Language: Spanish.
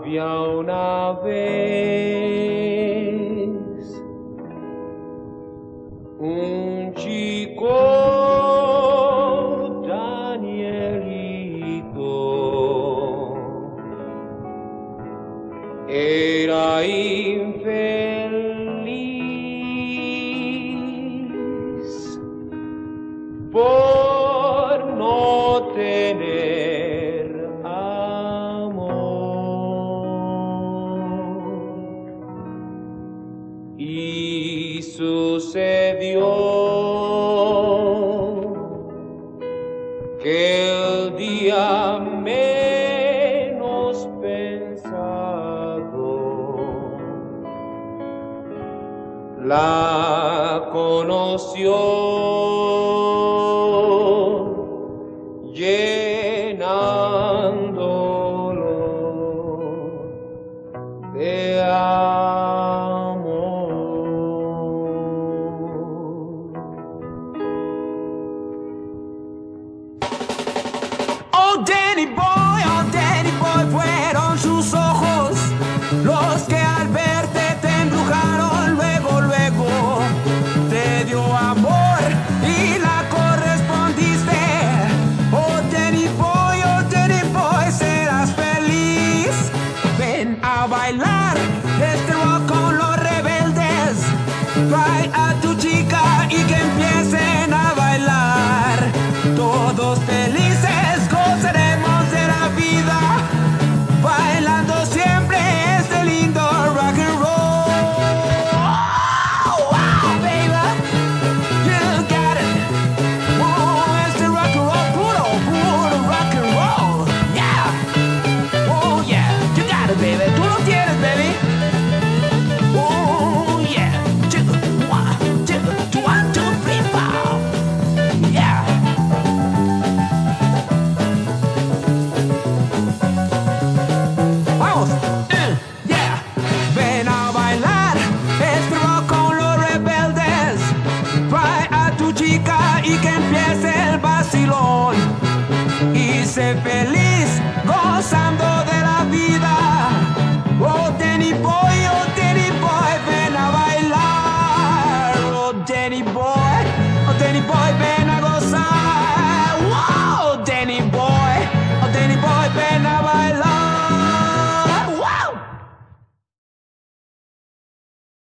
Había una vez un chico Danielito, era infeliz por no tener amor. Y sucedió que el día menos pensado la conoció, llenándolo de amor. Oh Danny Boy, fueron sus ojos los que al verte te embrujaron. Luego te dio amor y la correspondiste. Oh Danny Boy, serás feliz. Ven a bailar este rock con los rebeldes. Trae a tu chica y que empiecen a bailar. Todos felices gozaremos de la vida, bailando siempre este lindo rock and roll. Wow, baby, you got it. Oh, este rock and roll, puro rock and roll. Yeah, oh yeah, you got it, baby. Tú lo tienes, baby. Oh yeah, 2, 1, 2, 3, 4. Yeah. Vamos, yeah. Ven a bailar este rock con los rebeldes. Trae a tu chica y que empiece el vacilón. Y sé feliz gozando de la vida. Oh Danny Boy, ven a bailar. Oh Danny Boy, ven